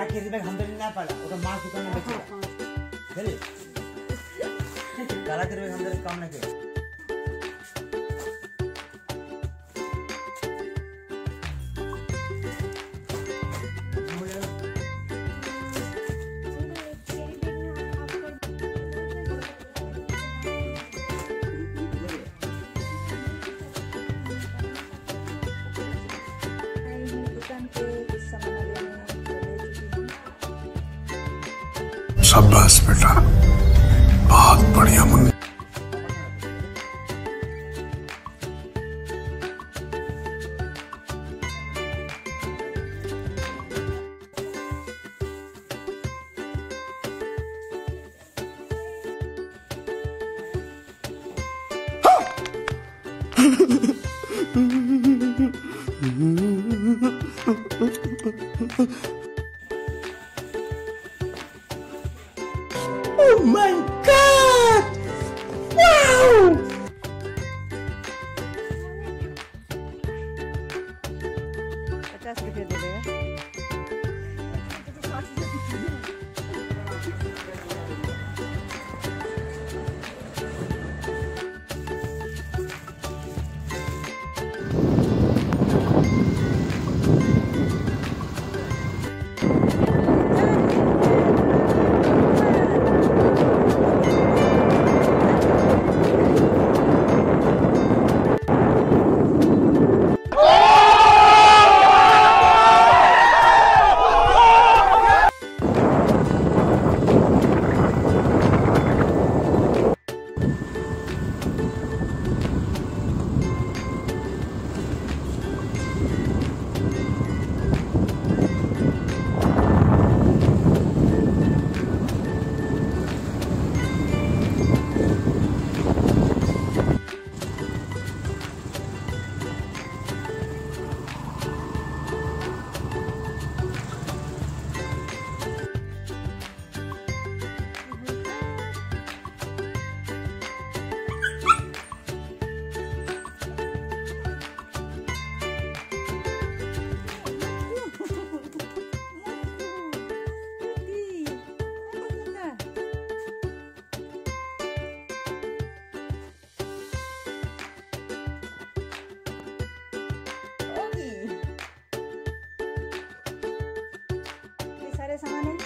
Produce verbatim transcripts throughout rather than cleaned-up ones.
काला केरी में हम देने ना पड़ा वो तो मां दुकान में बेचेगा चलिए काला केरी में हम देने काम ना किया शाबाश बेटा, बहुत बढ़िया Munna. Oh my God! Wow! पचास रुपये दे देगा। सामान है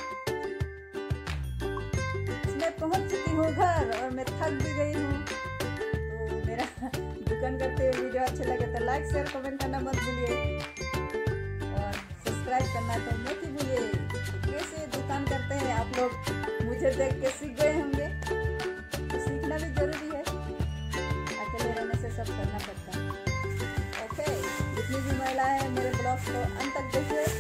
मैं पहुंच चुकी हूँ घर और मैं थक भी गई हूँ। तो मेरा दुकान करते हुए वीडियो अच्छा लगे तो लाइक शेयर कमेंट करना मत भूलिए और सब्सक्राइब करना तो मत ही भूलिए। तो कैसे दुकान करते हैं आप लोग मुझे देख के सीख गए होंगे, तो सीखना भी जरूरी है, अकेले रहने से सब करना पड़ता है। ओके, जितनी भी महिलाएं मेरे ब्लॉग को अंत तक देखिए।